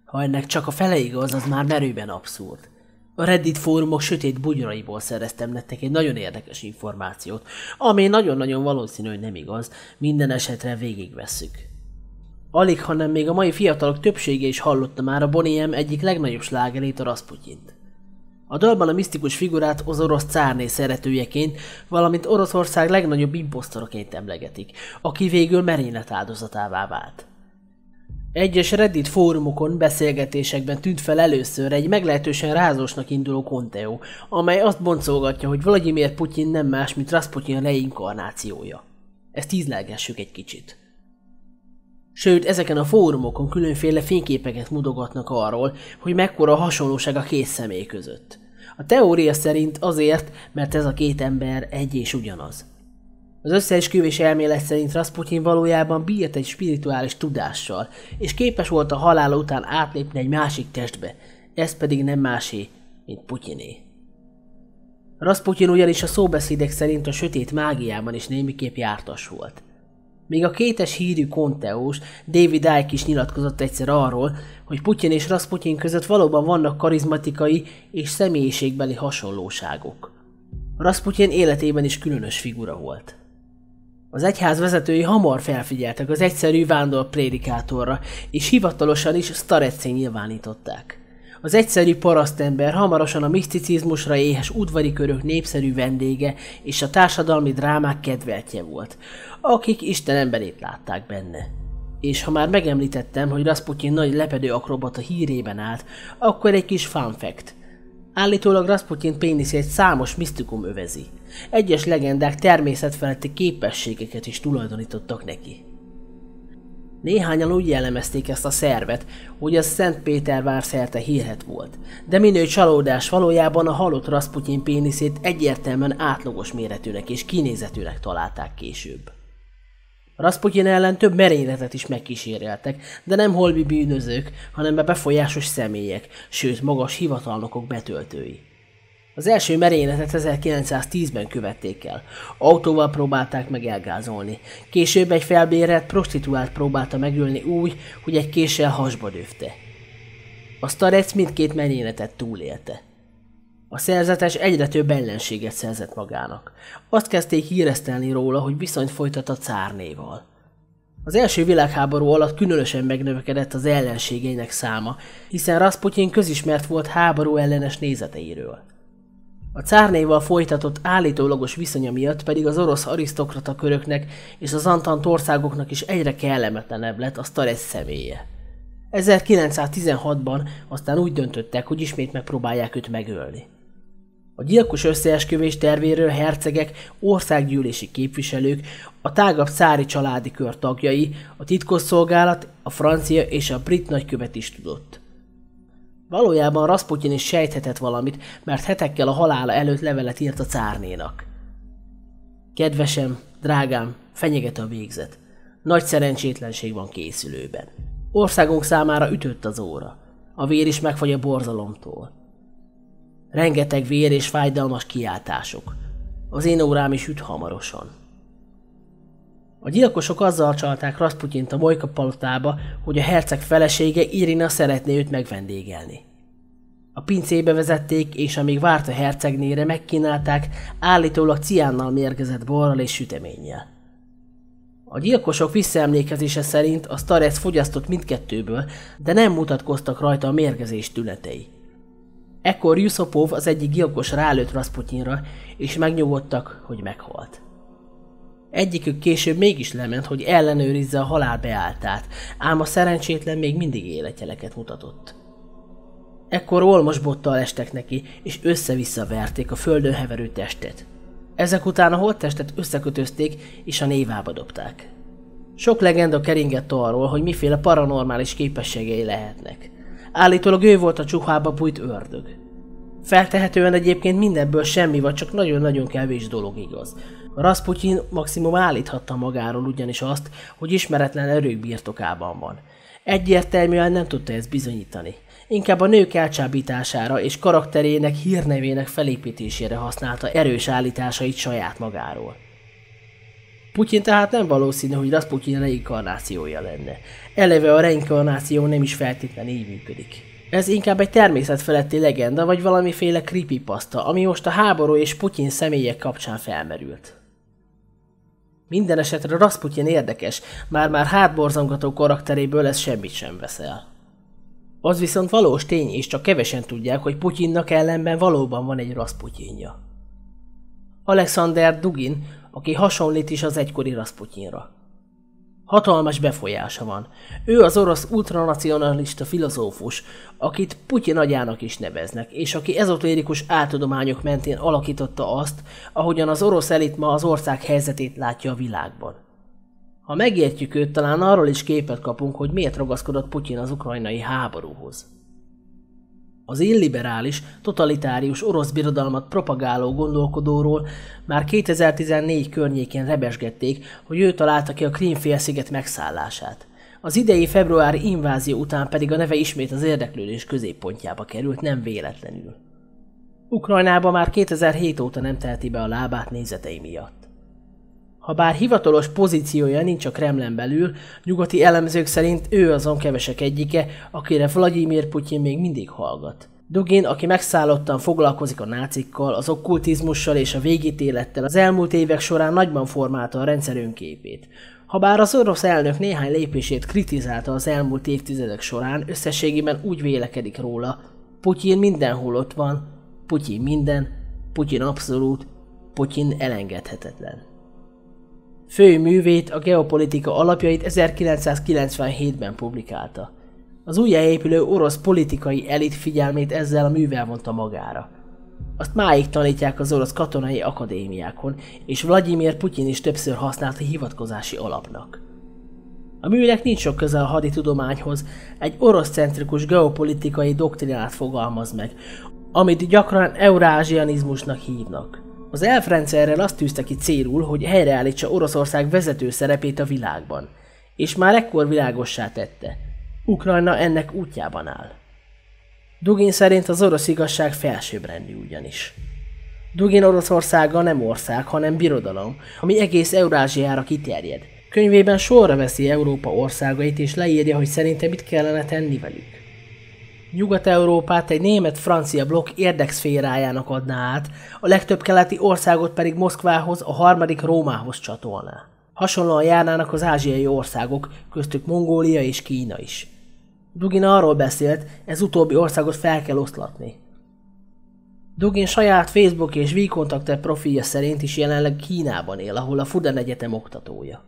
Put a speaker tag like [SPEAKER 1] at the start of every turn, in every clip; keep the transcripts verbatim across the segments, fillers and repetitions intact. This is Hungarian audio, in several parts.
[SPEAKER 1] Ha ennek csak a fele igaz, az már merőben abszurd. A Reddit fórumok sötét bugyraiból szereztem nektek egy nagyon érdekes információt, ami nagyon-nagyon valószínű, hogy nem igaz, minden esetre végigvesszük. Alig, hanem még a mai fiatalok többsége is hallotta már a Boney M egyik legnagyobb slágerét, a Rasputyint. A dalban a misztikus figurát az orosz cárné szeretőjeként, valamint Oroszország legnagyobb imposztoraként emlegetik, aki végül merénylet áldozatává vált. Egyes Reddit fórumokon, beszélgetésekben tűnt fel először egy meglehetősen rázósnak induló konteó, amely azt boncolgatja, hogy Vladimir Putyin nem más, mint Rasputyin reinkarnációja. Ezt ízlelgessük egy kicsit. Sőt, ezeken a fórumokon különféle fényképeket mutogatnak arról, hogy mekkora a hasonlóság a két személy között. A teória szerint azért, mert ez a két ember egy és ugyanaz. Az összeesküvés elmélet szerint Rasputyin valójában bírt egy spirituális tudással, és képes volt a halála után átlépni egy másik testbe, ez pedig nem másé, mint Putyiné. Rasputyin ugyanis a szóbeszédek szerint a sötét mágiában is némiképp jártas volt. Még a kétes hírű konteós David Icke is nyilatkozott egyszer arról, hogy Putyin és Rasputyin között valóban vannak karizmatikai és személyiségbeli hasonlóságok. Rasputyin életében is különös figura volt. Az egyház vezetői hamar felfigyeltek az egyszerű vándor prédikátorra, és hivatalosan is sztareccé nyilvánították. Az egyszerű parasztember hamarosan a miszticizmusra éhes udvari körök népszerű vendége és a társadalmi drámák kedveltje volt, akik Isten emberét látták benne. És ha már megemlítettem, hogy Rasputyin nagy lepedő akrobata hírében állt, akkor egy kis fun fact. Állítólag Rasputyin péniszét számos misztikum övezi. Egyes legendák természetfeletti képességeket is tulajdonítottak neki. Néhányan úgy jellemezték ezt a szervet, hogy az Szentpétervár szerte hírhedt volt, de minő csalódás, valójában a halott Rasputyin péniszét egyértelműen átlagos méretűnek és kinézetűnek találták később. Rasputyin ellen több merényletet is megkíséreltek, de nem holmi bűnözők, hanem a befolyásos személyek, sőt magas hivatalnokok betöltői. Az első merényletet ezerkilencszáztízben követték el. Autóval próbálták meg elgázolni. Később egy felbérelt prostituált próbálta megölni úgy, hogy egy késsel hasba döfte. A sztarec mindkét merényletet túlélte. A szerzetes egyre több ellenséget szerzett magának. Azt kezdték híresztelni róla, hogy viszonyt folytat a cárnéval. Az első világháború alatt különösen megnövekedett az ellenségeinek száma, hiszen Rasputyin közismert volt háború ellenes nézeteiről. A cárnéval folytatott állítólagos viszonya miatt pedig az orosz arisztokrata köröknek és az antant országoknak is egyre kellemetlenebb lett a sztarec személye. ezerkilencszáztizenhatban aztán úgy döntöttek, hogy ismét megpróbálják őt megölni. A gyilkos összeesküvés tervéről hercegek, országgyűlési képviselők, a tágabb cári családi kör tagjai, a titkosszolgálat, a francia és a brit nagykövet is tudott. Valójában Rasputyin is sejthetett valamit, mert hetekkel a halála előtt levelet írt a cárnénak. Kedvesem, drágám, fenyeget a végzet. Nagy szerencsétlenség van készülőben. Országunk számára ütött az óra. A vér is megfagy a borzalomtól. Rengeteg vér és fájdalmas kiáltások. Az én órám is üt hamarosan. A gyilkosok azzal csalták Rasputyint a Mojka palotába, hogy a herceg felesége Irina szeretné őt megvendégelni. A pincébe vezették, és amíg várt a hercegnére, megkínálták állítólag ciánnal mérgezett borral és süteménnyel. A gyilkosok visszaemlékezése szerint a sztarec fogyasztott mindkettőből, de nem mutatkoztak rajta a mérgezés tünetei. Ekkor Yusupov, az egyik gyilkos rálőtt Rasputyinra, és megnyugodtak, hogy meghalt. Egyikük később mégis lement, hogy ellenőrizze a halál beálltát, ám a szerencsétlen még mindig életjeleket mutatott. Ekkor olmos bottal estek neki, és össze-vissza verték a földön heverő testet. Ezek után a holttestet összekötözték, és a névába dobták. Sok legenda keringett arról, hogy miféle paranormális képességei lehetnek. Állítólag ő volt a csuhába bújt ördög. Feltehetően egyébként mindenből semmi, vagy csak nagyon-nagyon kevés dolog igaz. A Rasputyin maximum állíthatta magáról ugyanis azt, hogy ismeretlen erők birtokában van. Egyértelműen nem tudta ezt bizonyítani. Inkább a nők elcsábítására és karakterének, hírnevének felépítésére használta erős állításait saját magáról. Putyin tehát nem valószínű, hogy Rasputin reinkarnációja lenne. Eleve a reinkarnáció nem is feltétlenül így működik. Ez inkább egy természetfeletti legenda, vagy valamiféle creepypasta, ami most a háború és Putyin személyek kapcsán felmerült. Minden esetre Rasputin érdekes, már-már hátborzongató karakteréből ez semmit sem vesz el. Az viszont valós tény, és csak kevesen tudják, hogy Putyinnak ellenben valóban van egy Rasputinja. Alexander Dugin, aki hasonlít is az egykori Rasputinra. Hatalmas befolyása van. Ő az orosz ultranacionalista filozófus, akit Putyin agyának is neveznek, és aki ezotérikus áltudományok mentén alakította azt, ahogyan az orosz elit ma az ország helyzetét látja a világban. Ha megértjük őt, talán arról is képet kapunk, hogy miért ragaszkodott Putyin az ukrajnai háborúhoz. Az illiberális, totalitárius orosz birodalmat propagáló gondolkodóról már kétezer-tizennégy környékén rebesgették, hogy ő találta ki a Krím-félsziget megszállását. Az idei februári invázió után pedig a neve ismét az érdeklődés középpontjába került, nem véletlenül. Ukrajnába már kétezer-hét óta nem teheti be a lábát nézetei miatt. Habár hivatalos pozíciója nincs a Kremlen belül, nyugati elemzők szerint ő azon kevesek egyike, akire Vladimir Putyin még mindig hallgat. Dugin, aki megszállottan foglalkozik a nácikkal, az okkultizmussal és a végítélettel, az elmúlt évek során nagyban formálta a rendszer önképét. Habár az orosz elnök néhány lépését kritizálta az elmúlt évtizedek során, összességében úgy vélekedik róla: Putyin mindenhol ott van, Putyin minden, Putyin abszolút, Putyin elengedhetetlen. Fő művét, a Geopolitika alapjait ezerkilencszázkilencvenhétben publikálta. Az újjáépülő orosz politikai elit figyelmét ezzel a művel vonta magára. Azt máig tanítják az orosz katonai akadémiákon, és Vladimir Putyin is többször használta hivatkozási alapnak. A műnek nincs sok köze a haditudományhoz, egy orosz-centrikus geopolitikai doktrinát fogalmaz meg, amit gyakran eurázsianizmusnak hívnak. Az elfrendszerrel azt tűzte ki célul, hogy helyreállítsa Oroszország vezető szerepét a világban, és már ekkor világossá tette: Ukrajna ennek útjában áll. Dugin szerint az orosz igazság felsőbbrendű ugyanis. Dugin Oroszországa nem ország, hanem birodalom, ami egész Eurázsiára kiterjed. Könyvében sorra veszi Európa országait és leírja, hogy szerinte mit kellene tenni velük. Nyugat-Európát egy német-francia blokk érdekszférájának adná át, a legtöbb keleti országot pedig Moszkvához, a harmadik Rómához csatolná. Hasonlóan járnának az ázsiai országok, köztük Mongólia és Kína is. Dugin arról beszélt, ez utóbbi országot fel kell oszlatni. Dugin saját Facebook és WeContact profilja szerint is jelenleg Kínában él, ahol a Fudan Egyetem oktatója.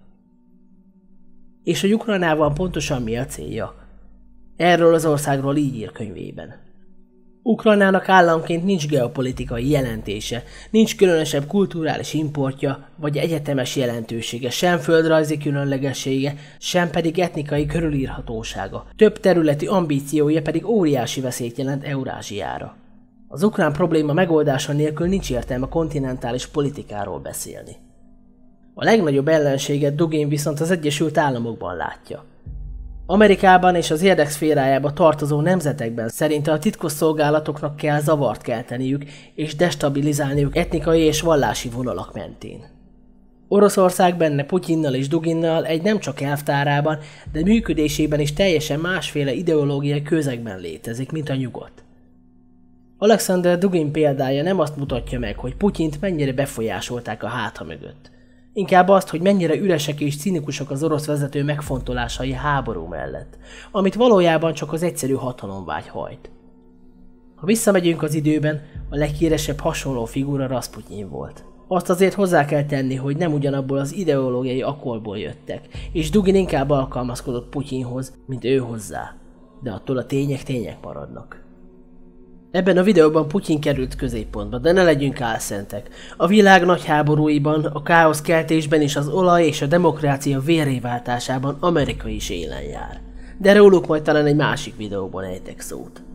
[SPEAKER 1] És hogy Ukrajnában pontosan mi a célja? Erről az országról így ír könyvében. Ukrajnának államként nincs geopolitikai jelentése, nincs különösebb kulturális importja, vagy egyetemes jelentősége, sem földrajzi különlegessége, sem pedig etnikai körülírhatósága. Több területi ambíciója pedig óriási veszélyt jelent Eurázsiára. Az ukrán probléma megoldása nélkül nincs értelme kontinentális politikáról beszélni. A legnagyobb ellenséget Dugin viszont az Egyesült Államokban látja. Amerikában és az érdekszférájába tartozó nemzetekben szerinte a titkosszolgálatoknak kell zavart kelteniük és destabilizálniuk etnikai és vallási vonalak mentén. Oroszország benne Putyinnal és Duginnal egy nem csak elvtárában, de működésében is teljesen másféle ideológiai közegben létezik, mint a nyugat. Alexander Dugin példája nem azt mutatja meg, hogy Putyint mennyire befolyásolták a hátha mögött. Inkább azt, hogy mennyire üresek és cinikusak az orosz vezető megfontolásai háború mellett, amit valójában csak az egyszerű hatalomvágy hajt. Ha visszamegyünk az időben, a leghíresebb hasonló figura Rasputin volt. Azt azért hozzá kell tenni, hogy nem ugyanabból az ideológiai akkolból jöttek, és Dugin inkább alkalmazkodott Putyinhoz, mint ő hozzá. De attól a tények tények maradnak. Ebben a videóban Putyin került középpontba, de ne legyünk álszentek. A világ nagy háborúiban, a káoszkeltésben és az olaj és a demokrácia vérréváltásában Amerika is élen jár. De róluk majd talán egy másik videóban ejtek szót.